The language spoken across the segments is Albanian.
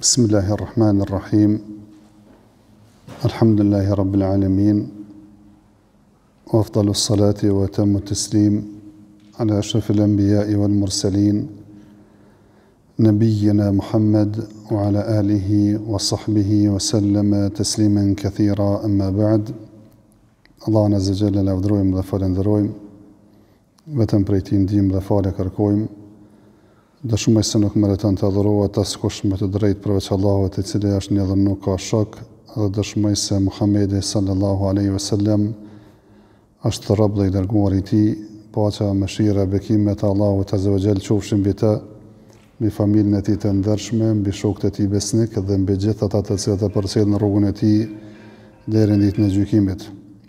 Bismillahirrahmanirrahim. Alhamdulillahi Rabbil Alamin. Wa afdalus salati wa atammu taslim ala ashrafil anbiya'i wal mursalin nabiyyina Muhammad wa ala alihi wa sahbihi wa sallama tasliman kathira, amma ba'd. Allahun azza jalla lavdrojmë dhe falenderojmë, vetëm prej Tij ndihmë dhe falë kërkojmë. Dëshmoj se nuk meriton të adhurohet askush me të drejtë përveç Allahut, i cili është një dhe nuk ka shok, dhe dëshmoj se Muhamedi sallallahu alaihi wasallam është rob dhe i dërguar i Tij, paqja, mëshira, bekimet e Allahut azza wa jall qofshin mbi të, mbi familjen e Tij të ndershme, mbi shokët e Tij besnik dhe mbi gjithë ata të cilët e përcjellin rrugën e Tij deri në ditën e gjykimit.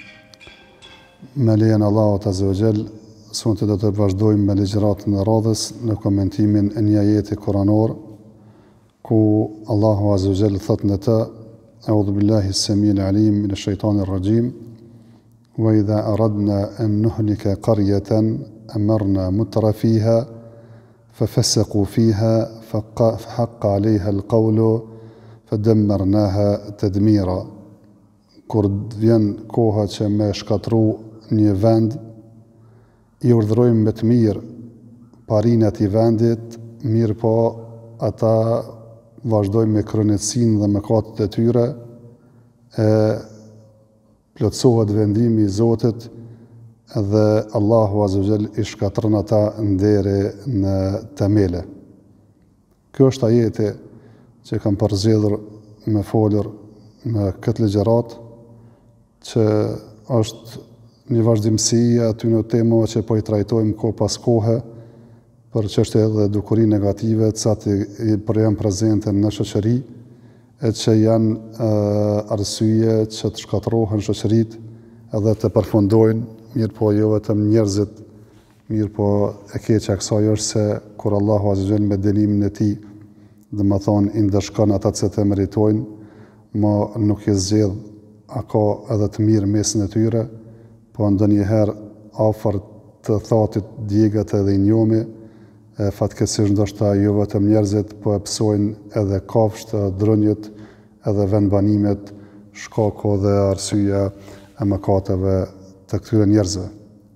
Me lejen e Allahut azza wa jall, sonte do të vazhdojmë me ligjëratën e radhës në komentimin e një ajeti kuranor, ku Allahu azza wa jall thot në të: A'udhu billahi as-sami'il 'alim minash shaitanir rajim. Wa idha aradna an nuhlika qaryatan amarna mutra fiha fafasaqu fiha fahaqqa 'alayha al-qawlu fadammarnaha tadmira. Kur vjen koha që me shkatru një vend, i urdhërojmë me të mirë parinë e atij vendit, mirë po ata vazhdojnë me krenësinë dhe mëkatet e tyre, e plotësohet vendimi i Zotit dhe Allahu azza wa jall i shkatron ata deri në temele. Kjo është ajeti që kam përzgjedhur me folur në këtë ligjërat, që është një vazhdimsi e atyre temave që po i trajtojmë kohë pas kohe për çështje dhe dukuri negative që janë prezente në shoqëri, e që janë arsye që të shkatërrohen shoqëritë edhe të përfundojnë, mirë po jo vetëm njerëzit, mirë po e keqja kësaj është se kur Allahu azza wa jall me dënimin e Tij, domethënë i ndëshkon ata që të meritojnë, ma nuk i zgjedh ako edhe të mirë mesin e tyre, po ndonjëherë afër të thatit djegët edhe i njomi, fatkeqësisht ndoshta jo vetëm njerëzit, po e psojnë edhe kafshët, drënjët, edhe vendbanimet, shkaku dhe arsyeja e mëkateve të këtyre njerëzve.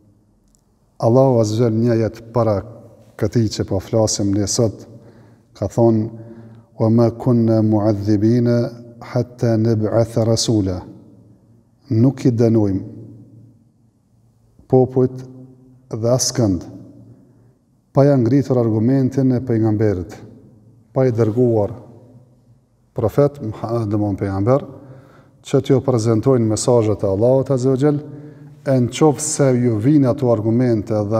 Allahu azza wa jall një ajet para këtij që po flasim ne sot, ka thonë: "Wa ma kunna mu'adhibina hatta nab'atha rasula." Nuk i dënojmë popujt dhe askënd pa ja ngritur argumentin e pejgamberit, pa i dërguar profet Muhammed pejgamber që t'ju prezantojnë mesazhet e Allahut azza wa jall, e nëse ju vijnë ato argumente dhe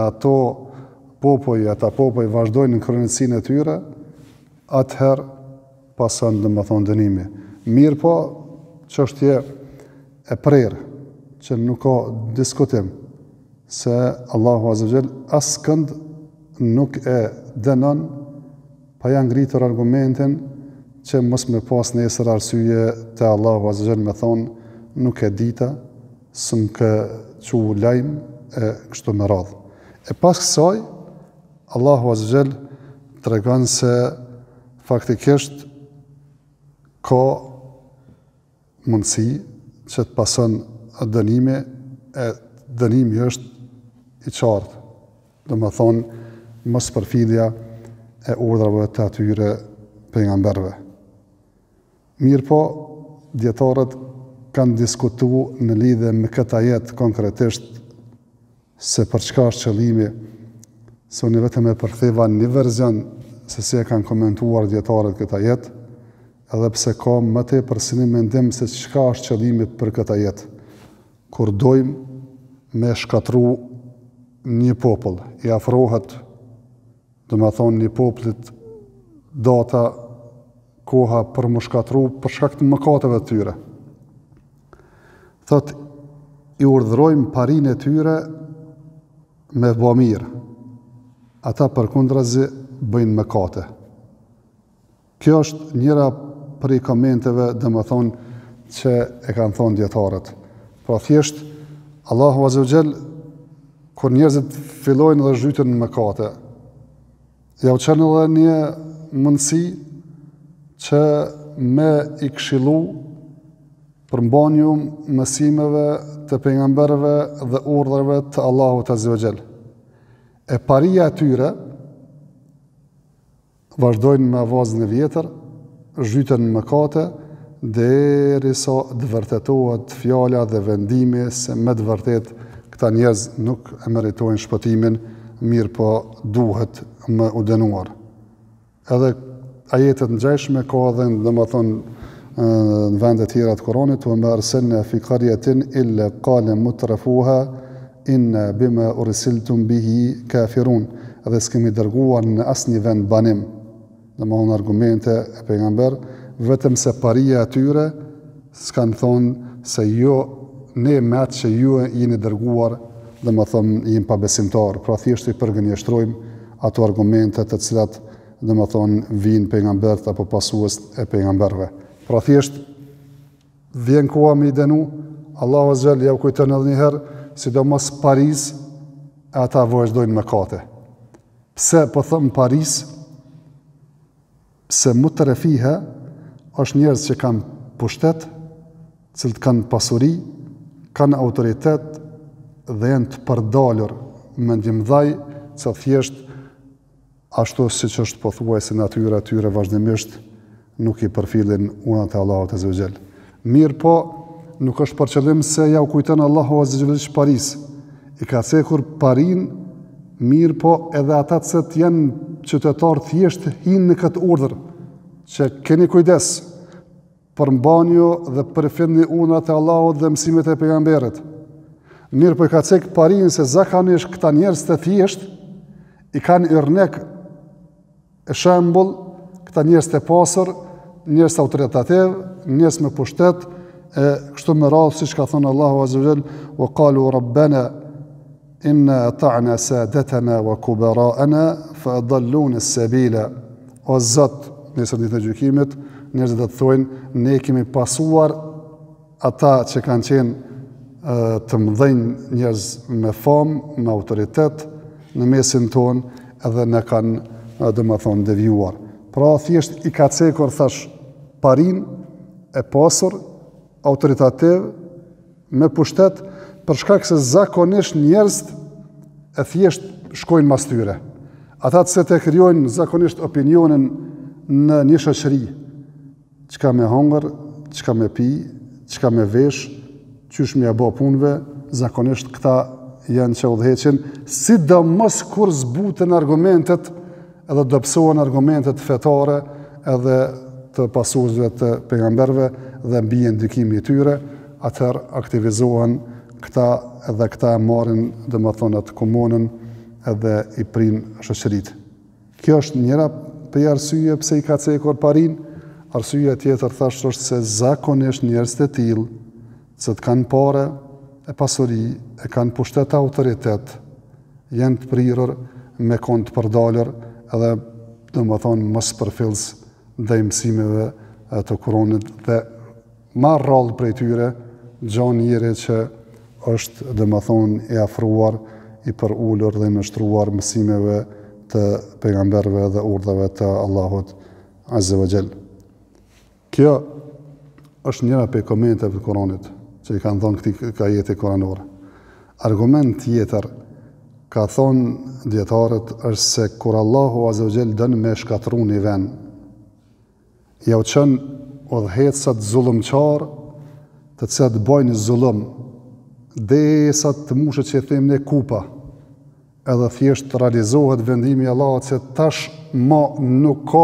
ata popuj vazhdojnë në krenësinë e tyre, atëherë pason domethënë dënimi. Mirë po, çështje e prerë që nuk ka diskutim se Allahu azza wa jall askënd nuk e dënon pa ja ngritur argumentin që mos me pas nesër arsye te Allahu azza wa jall me thonë nuk e dita, s'm ka çu lajm e kështu me radhë. E pas kësaj Allahu azza wa jall tregon se faktikisht ka mundësi që të pason dënimi, e dënimi është i qartë, domethënë mos përfilja e urdhrave të atyre pejgamberëve. Mirë po, dietarët kanë diskutuar në lidhje me këtë ajet konkretisht se për çka është qëllimi, se unë vetëm e përktheva një verzion se si e kanë komentuar dietarët këtë ajet, edhe pse ka më tepër si një mendim se çka është qëllimi për këtë ajet. Kur dojmë me shkatru një popull, i afrohet, domethënë një popullit data, koha për më shkatru për shkak të mëkateve të tyre. Thot, i urdhërojmë parinë e tyre me bë mirë, ata përkundrazi bëjnë mëkate. Kjo është njëra prej komenteve, domethënë, që e kanë thonë dietarët. Pra thjesht Allahu azza wa jall kur njerëzit fillojnë dhe zhyten në mëkate, ja u çon edhe një mundësi që me i këshillu për mbanju mësimeve të pejgamberëve dhe urdhrave të Allahut Azza wa Jall. E paria e tyre vazhdojnë me avazën e vjetër, zhyten në mëkate, derisa të vërtetohet fjala dhe vendimi se me të vërtet këta njerëz nuk e meritojnë shpëtimin, mirë po duhet më u dënuar. Edhe ajetet ngjashme ka edhe në vende të tjera të Kuranit, wa ma arsalna fi qaryatin illa qala mutrafuha inna bima ursiltum bihi kafirun. Edhe s'kemi dërguar në asnjë vend banim, domethënë argumente e pejgamber, vetëm se paria e tyre s'kan thonë se jo ne me atë që ju jeni dërguar, domethënë jemi pabesimtar, pra thjesht i përgënjeshtrojmë ato argumente të cilat domethënë vijnë pejgambert apo pasues e pejgamberëve. Pra thjesht vjen koha me i dënu, Allahu Azza wa Jall ja u kujton edhe një herë, sidomos Paris, e ata vazhdojnë mëkate. Pse po them Paris? Pse mutrefiha është njerëz që kanë pushtet, cilët kanë pasuri, kanë autoritet dhe janë të përdalur me ndjemdhaj, që thjesht ashtu siç është pothuajse natyra e tyre vazhdimisht nuk i përfillin unat e Allahut Azza wa Jall. Mirë po, nuk është për qëllim se ja u kujton Allahu Azza wa Jall Paris. I ka cekur parin, mirë po edhe ata që janë qytetarë thjesht hinë në këtë urdhër, që keni kujdes për mbanju dhe përfillni unat e Allahut dhe mësimet e pejgamberit. Mirë po i ka cek parin se zakonisht këta njerëz të thjesht i kanë yrnek e shembull, këta njerëz të pasur, njerëz autoritativ, njerëz me pushtet, e kështu me radhë siç ka thënë Allahu Azza wa Jall, wa qalu rabbana inna ata'na sadatana wa kubara'ana fa adalluna as-sabila. O Zot, nesër ditën e gjykimit, njerëzit do të thojnë, ne kemi pasuar ata që kanë qenë të mëdhenj njerëz me famë, me autoritet në mesin tonë, edhe ne kanë domethënë devijuar. Pra thjesht i ka cekur thash parin e pasur, autoritativ, me pushtet, për shkak se zakonisht njerëz e thjesht shkojnë mas tyre. Ata që të krijojnë zakonisht opinionin në një shoqëri, çka me hongër, çka me pi, çka me vesh, qysh me bë punëve, zakonisht këta janë që udhëheqin, sidomos kur zbuten argumentet edhe dobësohen argumentet fetare edhe të pasuesve të pejgamberëve dhe mbien ndikimi i tyre, atëherë aktivizohen këta edhe këta marrin domethënë atë komunën edhe i prin shoqëritë. Kjo është njëra për arsye pse i ka cekur parin. Arsyeja tjetër thash është se zakonisht njerëz të tillë që të kanë parë e pasuri, e kanë pushtet autoritet, janë të prirur me kon të përdalur edhe domethënë mos përfillës ndaj mësimeve të Kuranit dhe marr rallë prej tyre gjan njëri që është domethënë i afruar, i përulur dhe i nështruar mësimeve të pejgamberëve dhe urdhave të Allahut Azza wa Jall. Kjo është njëra prej komenteve të Kuranit që i kanë thonë këtij ajeti kuranor. Argument tjetër ka thonë dietarët është se kur Allahu Azza wa Jall dën me shkatërru një vend, ja u çon udhëheqësat zullumçar, të cilat bojnë zullum, derisa të mushet që them ne kupa, edhe thjesht realizohet vendimi i Allahut se tash nuk ka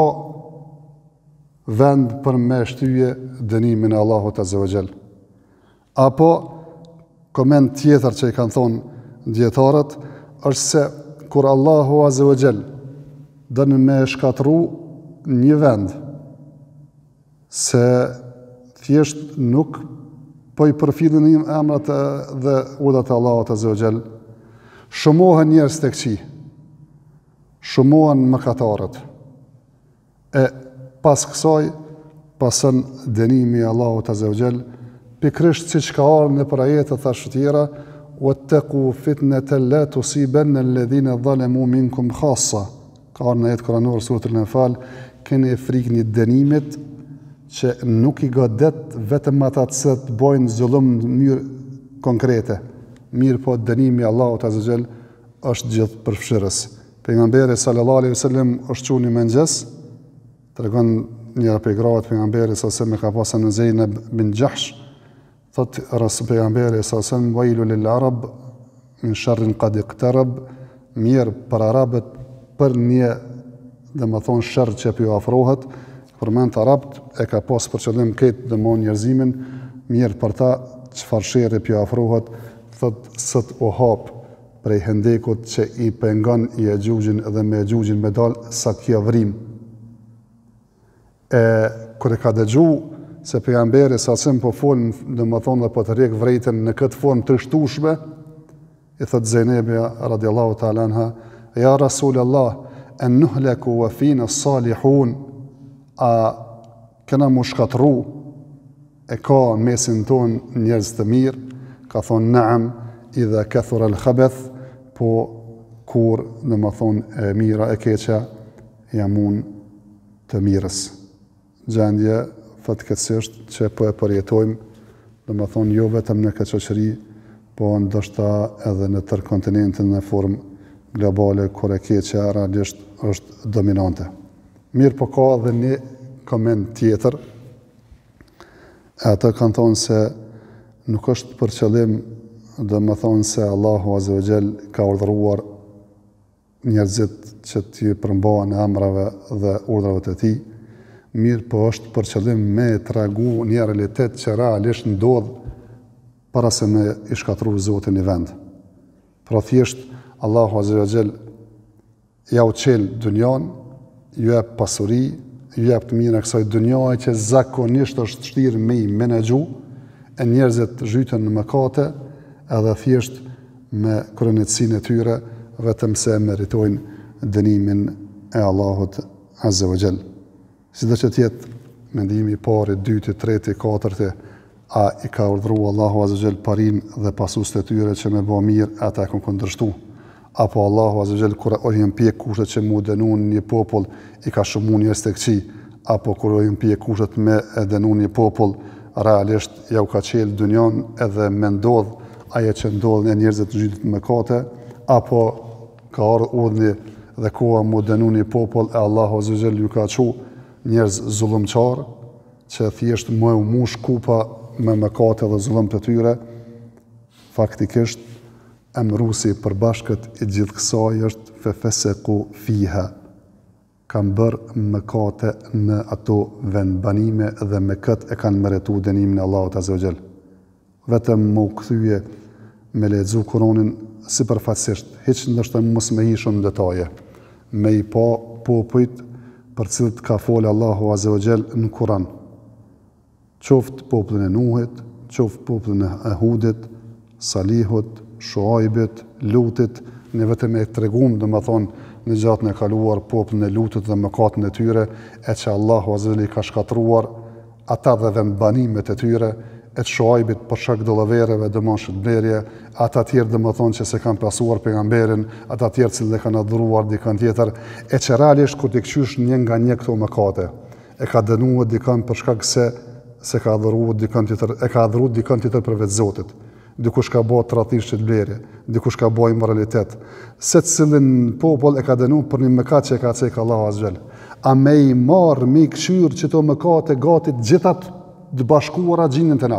vend për me shtyje dënimin e Allahut Azza wa Jall. Apo koment tjetër që i kanë thonë dietarët është se kur Allahu Azza wa Jall dën me shkatërru një vend, se thjesht nuk po i përfillin emrat dhe urdhat e Allahut Azza wa Jall, shumohen njerëz tek qi, shumohen mëkatarët. E pas kësaj pasën dënimi i Allahut Azza wa Jall, pikërisht siç ka ardhur në ajete thash tjera, wattaqu fitnatan la tusibanna alladhina zalamu minkum khassa. Ka ardhur në ajet kuranor suratul Anfal, keni frikë një dënimit që nuk i godet vetëm ata që të bojnë zullum në mënyrë konkrete. Mirë po dënimi Allahut Azza wa Jall është gjithë përfshirës. Pejgamberi sallallahu alaihi wasallam është thënë në mëngjes, tregon një prej gratë pejgamberit sa me ka pasur në Zeynep bin Jahsh, thot Rasul pejgamberi sallallahu alaihi wasallam wailu lil arab min sharrin qad iqtarab, mirë për arabët për një domethënë sherr që po afrohet, përmend arabt e ka pas për qëllim këtë dëmon njerëzimin, mirë për ta çfarë sherri po afrohet, thot sot u hap prej hendekut që i pengon i Ejugjin dhe me Ejugjin me dal sa kjo vrim. Kër e ka dëgju se pejgamberi sa sem po folën domethënë dhe po të rek vrejtën në këtë formë të shtushme, i thot Zeynebja radiallahu ta'ala anha, ja Rasulallah, en nuhleku wa fina salihun, a kena mu shkatru, e ka mesin ton njerëz të mirë, ka thonë naam, idha kathura al-khabath, po kur në më thonë e mira e keqa jamun të mirës. Gjendje fatkeqësisht që po e përjetojmë, në më thonë jo vetëm në këtë shoqëri, po ndoshta edhe në tërë kontinentin në formë globale, kur e keqa realisht është dominante. Mirë po ka edhe një koment tjetër, ata kanë thonë se nuk është për qëllim dhe më thonë se Allahu Azza wa Jall ka urdhëruar njerëzit që t'i përmbahen në amrave dhe urdhrave të tij, mirë po është për qëllim me tregu një realitet që realisht ndodh para se me i shkatru Zotin i vend. Pra thjesht Allahu Azza wa Jall ja u qel dunjan, ju jep pasuri, ju jep të mirë në kësaj dunjaje që zakonisht është vështirë me i menaxhu, e njerëzit zhyten në mëkate, edhe thjesht me krenetësinë e tyre, vetëm se meritojnë dënimin e Allahut Azza wa Jall. Sido që tjetë mendimi i parë, i dyti, treti, katërti, a i ka urdhëruar Allahu Azza wa Jall parin dhe pasuesit e tyre që me bë mirë, ata e kanë kundërshtu. Apo Allahu Azza wa Jall kur i mpjek kushtet që mu dënuan një popull, i ka shëmu njerëz të këqij, apo kur i mpjek kushtet me e dënuar një popull, realisht ja u ka qelë dunjan edhe me ndodh ajo që ndodh në njerëzit të zhytet në mëkate, apo ka urdhni dhe koha mu dënuar një popull e Allahu Azza wa Jall ju ka çu njerëz zullumçar që thjesht më u mush kupa me mëkate dhe zullum të tyre. Faktikisht emrusi përbashkët i gjithë kësaj është fefeseku fiha, kanë bërë mëkate në ato vendbanime dhe me këtë e kanë merituar dënimin e Allahut Azza wa Jall. Vetëm më u kthye me lexu Kur'anin sipërfaqësisht, hiç ndoshta mos me hi shumë detaje, me i pa popujt për cilët ka folë Allahu Azza wa Jall në Kur'an. Qoftë popullin e Nuhit, qoftë popullin e Hudit, Salihut, Shuaibit, Lutit, ne vetëm e tregum domethënë në gjatën e kaluar popullin e Lutit dhe mëkatën e tyre, e që Allahu Azza wa Jall i ka shkatruar ata dhe vendbanimet e tyre, e të Shuaibit për shkak dëllavereve, dëmon shëtblerje, ata tjerë domethënë që se kanë pasuar pejgamberin, ata tjerë që kanë adhuruar dikën tjetër, e që realisht kur t'i kqysh një nga një këto mëkate, e ka dënuar dikën për shkak se ka adhuruar dikën tjetër, e ka adhuruar dikën tjetër përveç Zotit. Dikush ka bë tradhtish shëtblerje, dikush ka bë immoralitet. Secilin popull e ka dënuar për një mëkat që e ka cekë Allahu Azza wa Jall. A me i marr me këshyr që to mëkate gati të gjithat të bashkuara gjinin të na.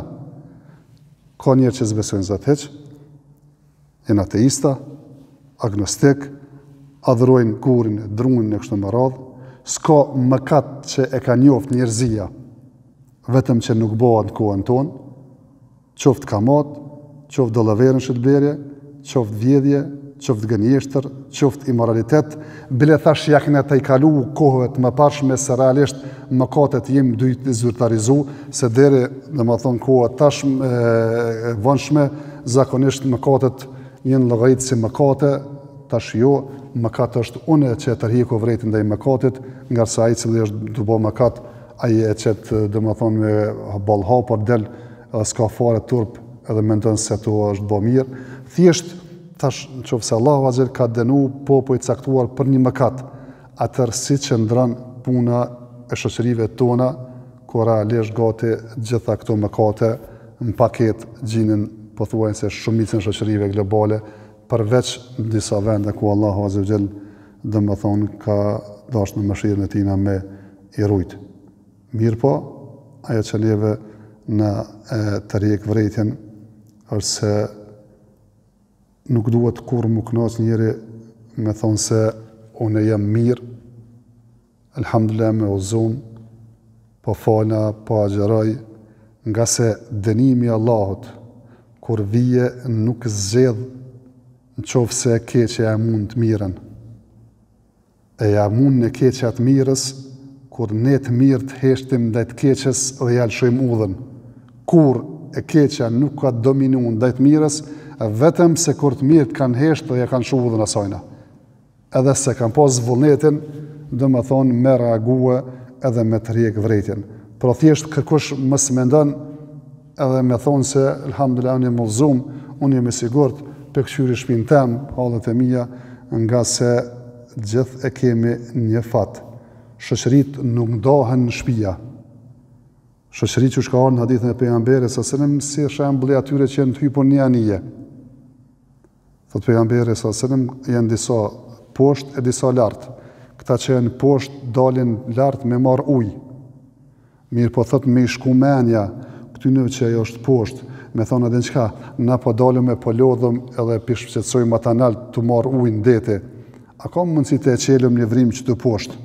Ka njerë që zbesojnë Zot hiç, janë ateista, agnostik, adhurojnë kurin, drunin e kështu me radhë, s'ka mëkat që e ka njoft njerëzia, vetëm që nuk bëhet në kohën tonë, qoftë kamat, qoftë dëllaverën shëtblerje, qoftë vjedhje, qoftë gënjeshtër, qoftë immoralitet, bile thash jakën e të i kalu kohëve të më parshme se realisht mëkatet jem duhet të zyrtarizu, se deri dhe më thonë kohët tash vënshme, zakonisht mëkatet jenë llogaritë si mëkate, tash jo, mëkat është une që e tërhiku vrejtin dhe i mëkatit, nga se ai cili është të bo mëkat, ai e qëtë dhe më thonë me ballhapur del, edhe s'ka fare turp edhe mendon se to është bo mirë. Thjesht tash nëse Allahu Azza ka dënu popujt caktuar për një mëkat, atëherë si qëndron puna e shoqërive tona, ku realisht gati gjitha këto mëkate në paket gjinin pothuajse shumicën e shoqërive globale, përveç në disa vende ku Allahu Azza wa Jall domethënë ka dashur në mëshirën e Tij me i rujt. Mirë po, ajo që neve në të rjek vërejtjen është se nuk duhet kur më kënaq njëri me thonë se unë jam mirë, elhamdulillah me uzun, po fala, po agjeroj, nga se dënimi Allahut, kur vije nuk zgjedh në qofë se keqja e mund të mirën. E ja mund në keqja të mirës, kur ne të mirë të heshtim ndaj të keqes dhe jalshojmë udhën. Kur e keqja nuk ka dominu ndaj të mirës, vetëm se kur të mirët kanë heshtë dhe ja kanë shu udhën asajna. Edhe se kanë pas vullnetin, dhe më thonë me reague edhe me të rjek vrejtjen. Pro thjesht kërkush mës mendon edhe me thonë se elhamdulillah unë jam udhëzum, unë jam i sigurt, për këqyri shpinë tem, halët e mija, nga se gjithë e kemi një fat. Shoqërit nuk ndahen në shtëpia. Shoqërit që shka në hadithën e pejgamberit sa selam si shembulli atyre që janë të hypur një anije. Thot pejgamberi sa selam janë disa poshtë e disa lart. Këta që janë poshtë dalin lart me marr ujë. Mirë po thot me shku menja këtynëve që ajo është poshtë, me thonë edhe çka, na po dalëm e po lodhëm edhe pishpëqetësojmë ata nalt të marr ujë në dete. A ka mundësi të e qelëm një vrim që të poshtë?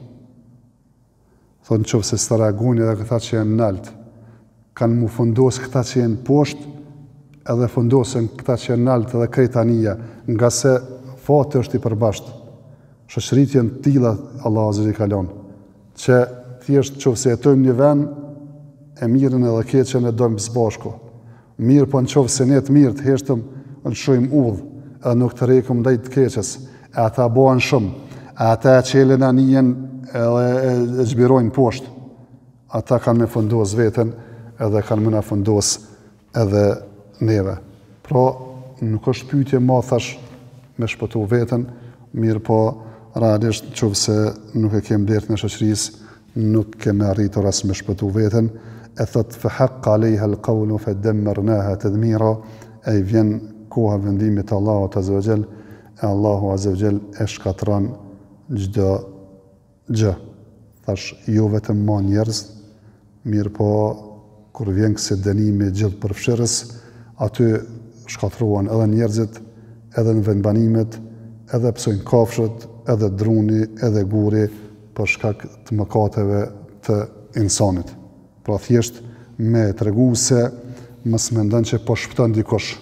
Thonë qofë se së të reagojnë edhe këta që janë nalt, kanë mu fundosë këta që janë poshtë, edhe fundosën këta që janë nalt edhe krejtania, nga se fati është i përbashkët. Shoqërit janë tilla Allah Azza wa Jalla, që thjesht qofë se jetojmë një vend, e mirën edhe keqen e dojmë së bashku. Mirë po në qofë se ne të mirë të heshtëm, lëshojmë udhë, edhe nuk të rekëm ndaj të keqes, e ata bohen shumë, e ata e qelen anijen edhe e zbirojnë poshtë. Ata kanë me fundos veten edhe kanë me na fundos edhe neve. Pra, nuk është pyetje ma thash me shpëtu veten, mirë po realisht qofse nuk e kem dertë në shoqërisë, nuk kemi arritur as me shpëtu veten, e thot fa haqqa alejha al-qawlu fa dammarnaha tadmira, e vjen koha vendimit të Allahut Azza wa Jall, e Allahu Azza wa Jall e shkatron çdo gjë. Thash, jo vetëm ma njerëz, mirë po kur vjen kësi dënimi gjithë përfshirës, aty shkatruan edhe njerëzit, edhe në vendbanimet, edhe psojnë kafshët, edhe druni, edhe guri, për shkak të mëkateve të insanit. Pra thjesht me tregu se mos mendon që po shpëton dikush.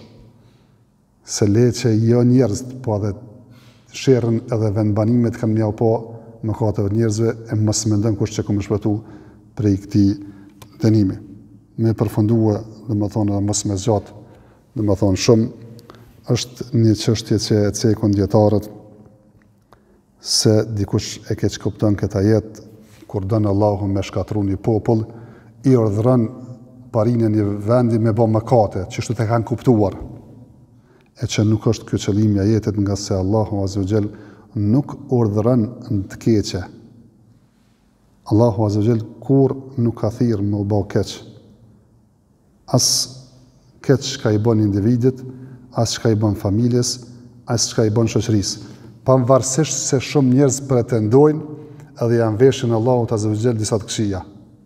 Se le që jo njerëz, po edhe sherrën edhe vendbanimet kanë mjau po mëkateve njerëzve, e mos mendon kush që ka më shpëtu prej këtij dënimi. Me përfundua, domethënë edhe mos me zgjat, domethënë shumë, është një çështje që e cekun dietarët se dikush e keq kupton këtë ajet, kur don Allahu me shkatru një popull, i urdhëron parinë e një vendi me bë mëkate, që shtu të kanë kuptuar. E që nuk është ky qëllimi i ajetit, nga se Allahu Azza wa Jall nuk urdhëron në të keqe. Allahu Azza wa Jall kur nuk ka thirrë me u bë keq. As keq çka i bën individit, as çka i bën familjes, as çka i bën shoqërisë. Pavarësisht se shumë njerëz pretendojnë edhe janë veshën Allahut Azza wa Jall disa të këqija.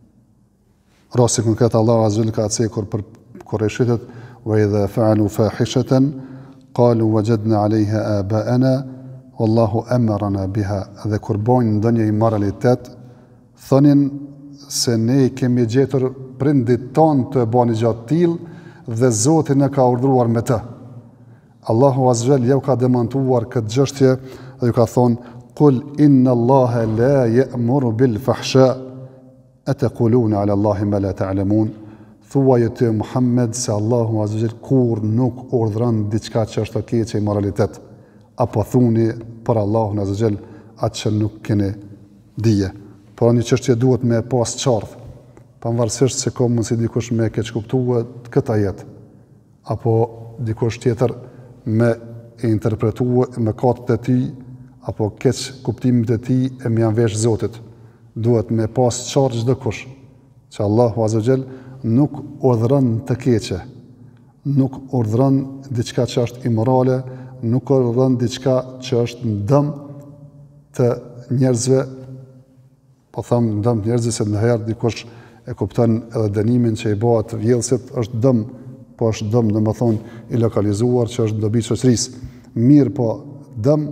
Rasti konkret Allahu Azza wa Jall ka cekur për Qurayshitët, wa idha fa'alu fahishatan qalu wajadna 'alayha aba'ana wallahu amarna biha. Dhe kur bojnë ndonjë immoralitet, thonin se ne kemi gjetur prindit tonë të bëni gjatë tillë dhe Zoti na ka urdhëruar me të. Allahu Azza wa Jall jau ka demantuar këtë gjështje dhe ju ka thonë qul inna Allaha la ya'muru bil fahsha ataquluna ala Allahi ma la ta'lamun. Thuaj te Muhammed se Allahu Azza wa Jall kur nuk urdhëron diçka që është e keqe moralitet, apo thuni për Allahun Azza wa Jall atë që nuk keni dije. Por një çështje duhet me pas qartë, pavarësisht se ka mundsi dikush me keq kuptuar këtë ajet, apo dikush tjetër me e interpretuar mëkatet e tij apo keq kuptimet e tij e më janë vesh Zotit. duhet me pas qartë çdo kush, që Allahu Azza wa Jall nuk urdhëron të keqe, nuk urdhëron diçka që është imorale, nuk urdhëron diçka që është në dëm të njerëzve, po them në dëm të njerëzve se ndonjëherë dikush e kupton edhe dënimin që i bëhet vjellësit është dëm, po është dëm domethënë i lokalizuar që është dobi shoqërisë. Mirë po dëm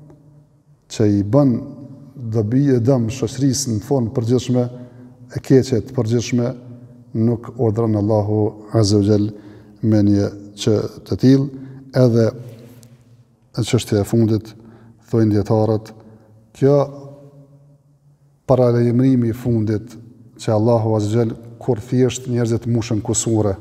që i bën dobi e dëm shoqërisë në formë përgjithshme, e keqe të përgjithshme, nuk urdhëron Allahu Azza wa Jall me një që të tillë. Edhe në çështja e fundit thojnë dietarët, kjo paralajmërimi i fundit që Allahu Azza wa Jall kur thjesht njerëzit mushën kusure,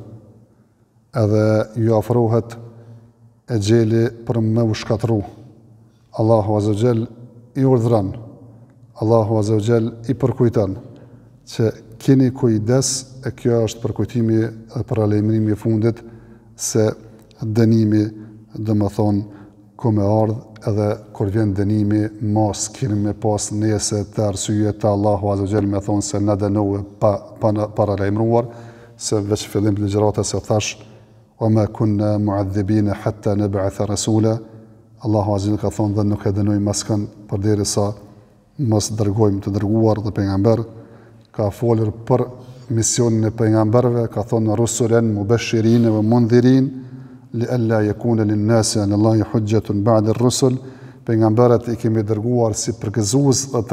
edhe ju afrohet e gjeli për me u shkatru. Allahu Azza wa Jall i urdhëron, Allahu Azza wa Jall i përkujton që keni kujdes, e kjo është përkujtimi dhe paralajmërimi i fundit se dënimi dhe më thonë ku me ardhë edhe kur vjen dënimi mos keni me pas nese të arsye të Allahu Azza wa Jall me thonë se na dënove pa paralajmëruar, se veç fillim të ligjëratës se thash wa ma kunna mu'adhibina hatta nab'atha rasula. Allahu Azza wa Jall ka thonë dhe nuk e dënojmë askën përderisa mos dërgojmë të dërguar dhe pejgamber. Ka folur për misionin e pejgamberëve, ka thonë rusulen mubashirin wa mundhirin li alla yakuna lin-nasi 'ala Allahi hujjatun ba'da ar-rusul. Pejgamberët i kemi dërguar si përgëzues dhe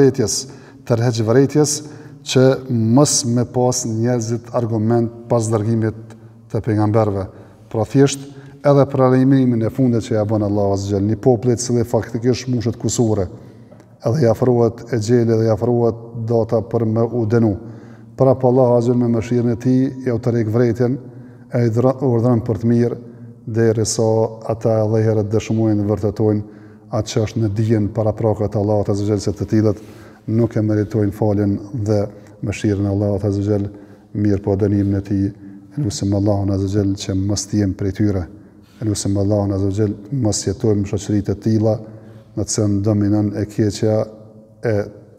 tërheq vërejtjes që mos me pas njerëzit argument pas dërgimit të pejgamberëve. Pra thjesht edhe për paralajmërimin e fundit që ja bën Allahu Azza wa Jall, një popullit që faktikisht mushet kusure, edhe i afrohet e gjeli dhe i afrohet data për me u dënu. Pra pa Allahu Azza wa Jall me mëshirën e tij ja u tërheq vërejtjen, e i urdhëron për të mirë derisa ata edhe herët dëshmojnë dhe vërtetojnë atë që është në dijen para prakave të Allahut Azza wa Jall se të tillët nuk e meritojnë faljen dhe mëshirën e Allahut Azza wa Jall, mirë po dënimin e tij. Lusim Allahun Azza wa Jall që mos të jemi prej tyre. Lusim Allahun Azza wa Jall mos jetojmë në shoqëri të tilla në të cilën dominon e keqja e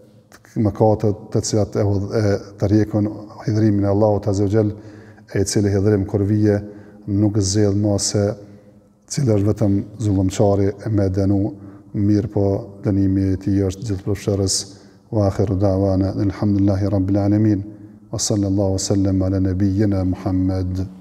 mëkatet të cilat e tërheqin hidhrimin e Allahut Azza wa Jall, e cili hidhrim kur vije nuk zgjedh më se cili është vetëm zullumçari e me dënu, mirë po dënimi i tij është gjithëpërfshirës. Wa akhiru da'wana alhamdulillahi rabbil alamin wa sallallahu sallam ala nabiyyina Muhammad.